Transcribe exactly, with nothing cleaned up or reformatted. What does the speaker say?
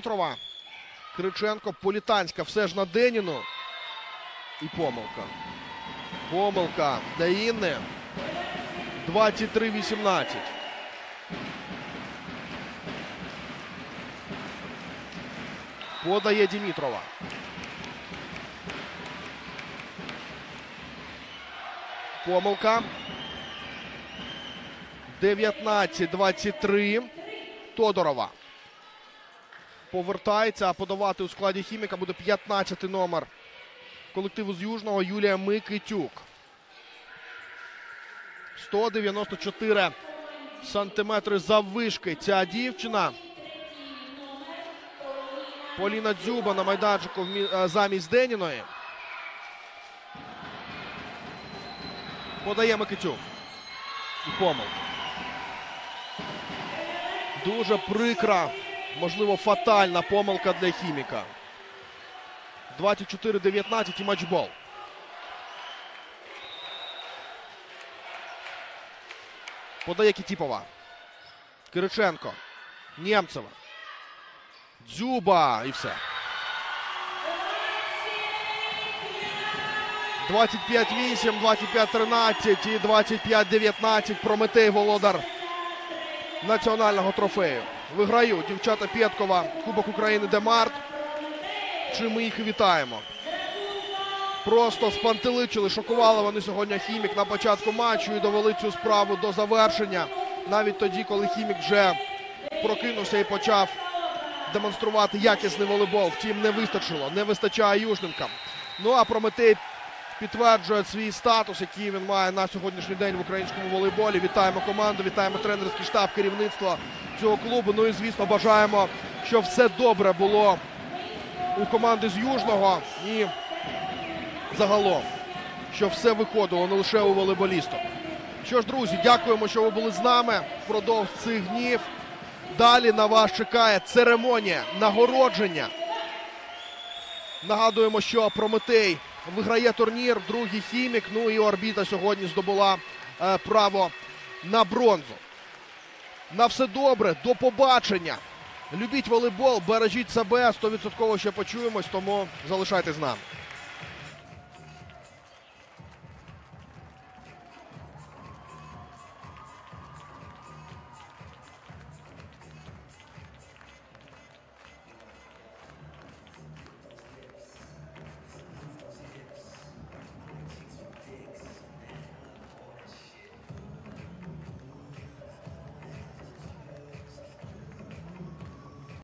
Дмитрова. Кириченко, Політанська все ж на Деніну. І помилка. Помилка для Інни. двадцять три вісімнадцять. Подає Дмитрова. Помилка. дев'ятнадцять двадцять три. Тодорова. Повертається, а подавати у складі Хіміка буде п'ятнадцятий номер колективу з Южного Юлія Микитюк. сто дев'яносто чотири сантиметри заввишки ця дівчина. Поліна Дзюба на майданчику замість Деніної. Подає Микитюк. І помилка. Дуже прикра, можливо, фатальна помилка для Хіміка. двадцять чотири дев'ятнадцять і матчбол. Подає Кітіпова. Кириченко. Нємцева. Дзюба. І все. двадцять п'ять вісім, двадцять п'ять тринадцять і двадцять п'ять дев'ятнадцять. Прометей володар національного трофею. Виграють дівчата Пєткова Кубок України Демарт. Чим ми їх і вітаємо. Просто спантеличили, шокували вони сьогодні Хімік на початку матчу і довели цю справу до завершення. Навіть тоді, коли Хімік вже прокинувся і почав демонструвати якісний волейбол. Втім, не вистачило, не вистачає южненкам. Ну а Прометей підтверджує свій статус, який він має на сьогоднішній день в українському волейболі. Вітаємо команду, вітаємо тренерський штаб, керівництво цього клубу. Ну і, звісно, бажаємо, щоб все добре було у команди з Южного і загалом, щоб все виходило не лише у волейболістів. Що ж, друзі, дякуємо, що ви були з нами впродовж цих днів. Далі на вас чекає церемонія нагородження. Нагадуємо, що Прометей виграє турнір, другий Хімік, ну і Орбіта сьогодні здобула е, право на бронзу. На все добре, до побачення. Любіть волейбол, бережіть себе, сто відсотків ще почуємось, тому залишайтесь з нами.